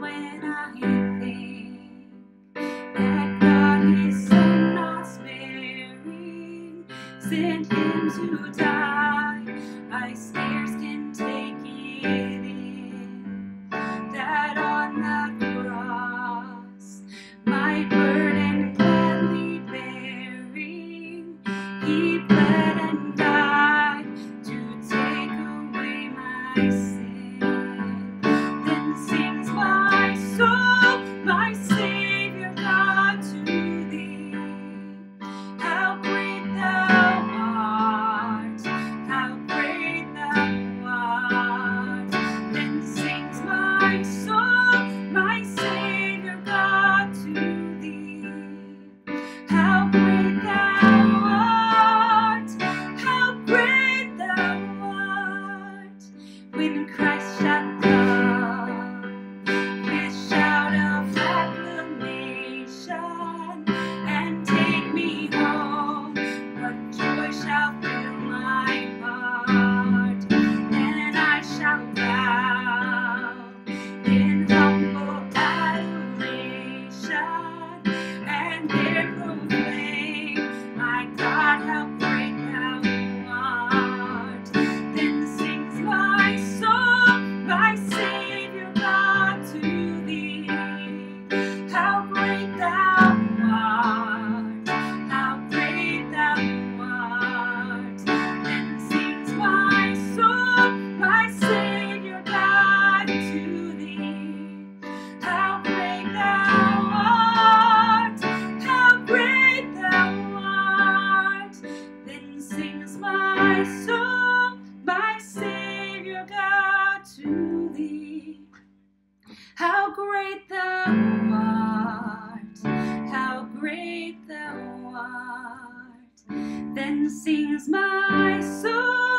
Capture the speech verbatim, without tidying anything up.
when I think that God His Son not sparing sent Him to die, I scarce can take it in that on the cross, my burden gladly bearing, He bled and died to take away my sin. Then sings my soul, my Savior God, to Thee. How great Thou art, how great Thou art. Then sings my soul, my Savior God, to Thee. How great Thou art, how great Thou art. When Christ shall come with shout of acclamation and take me home, what joy shall fill my heart. Then I shall bow in humble adoration and there proclaim, my God, how great Thou art. Then sings my soul, my Savior God, to Thee. How great Thou art, how great Thou art. Then sings my soul, my Savior God, to Thee. How great Thou art, how great Thou art. Then sings my soul, my Savior God, to Thee. How great Thou art, how great Thou art. Then sings my soul,